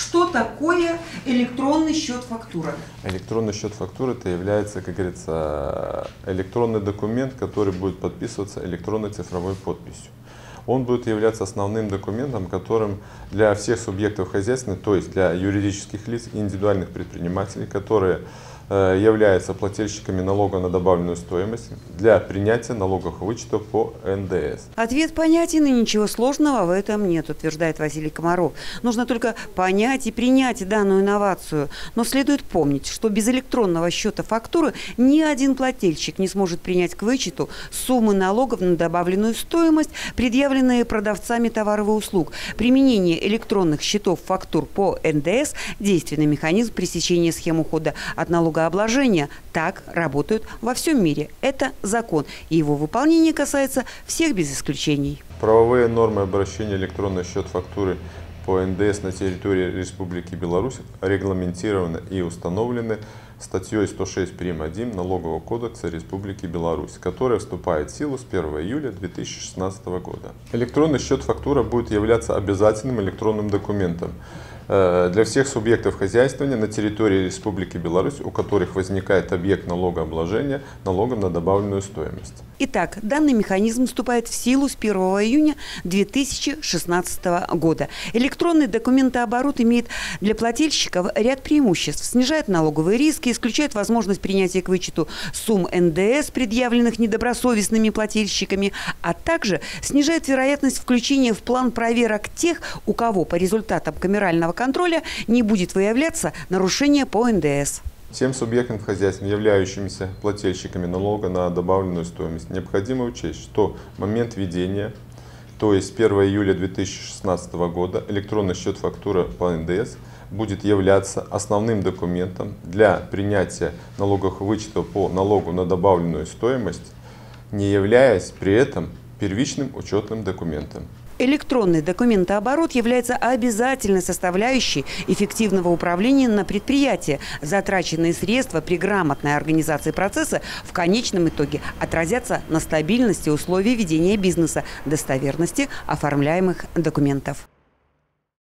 Что такое электронный счет-фактура? Электронный счет-фактуры это является, как говорится, электронный документ, который будет подписываться электронной цифровой подписью. Он будет являться основным документом, которым для всех субъектов хозяйственных, то есть для юридических лиц и индивидуальных предпринимателей, которые являются плательщиками налога на добавленную стоимость, для принятия налоговых вычетов по НДС. Ответ понятен, и ничего сложного в этом нет, утверждает Василий Комаров. Нужно только понять и принять данную инновацию. Но следует помнить, что без электронного счета фактуры ни один плательщик не сможет принять к вычету суммы налогов на добавленную стоимость, предъявленные продавцами товаров и услуг. Применение электронных счетов фактур по НДС – действенный механизм пресечения схем ухода от налогообложения. Так работают во всем мире. Это закон, и его выполнение касается всех без исключений. Правовые нормы обращения электронный счет фактуры по НДС на территории Республики Беларусь регламентированы и установлены статьей 106 прим. 1 Налогового кодекса Республики Беларусь, которая вступает в силу с 1 июля 2016 года. Электронный счет фактура будет являться обязательным электронным документом для всех субъектов хозяйствования на территории Республики Беларусь, у которых возникает объект налогообложения налогом на добавленную стоимость. Итак, данный механизм вступает в силу с 1 июня 2016 года. Электронный документооборот имеет для плательщиков ряд преимуществ. Снижает налоговые риски, исключает возможность принятия к вычету сумм НДС, предъявленных недобросовестными плательщиками, а также снижает вероятность включения в план проверок тех, у кого по результатам камерального контроля не будет выявляться нарушение по НДС. Всем субъектам хозяйства, являющимися плательщиками налога на добавленную стоимость, необходимо учесть, что в момент введения, то есть 1 июля 2016 года, электронный счет фактура по НДС будет являться основным документом для принятия налоговых вычетов по налогу на добавленную стоимость, не являясь при этом первичным учетным документом. Электронный документооборот является обязательной составляющей эффективного управления на предприятии. Затраченные средства при грамотной организации процесса в конечном итоге отразятся на стабильности условий ведения бизнеса, достоверности оформляемых документов.